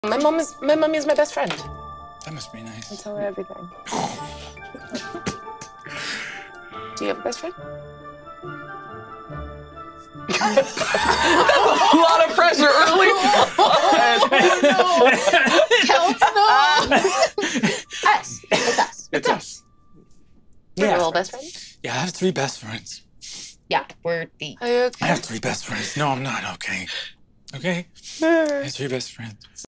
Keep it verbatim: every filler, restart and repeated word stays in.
My mom is my mommy is my best friend. That must be nice. I tell her everything. Do you have a best friend? That's a lot of pressure early on. Oh, no. Us. It's us. It's us. Yeah. We're all best friends? Yeah, I have three best friends. Yeah, we're the... Are you okay? I have three best friends. No, I'm not okay. Okay? I have three best friends.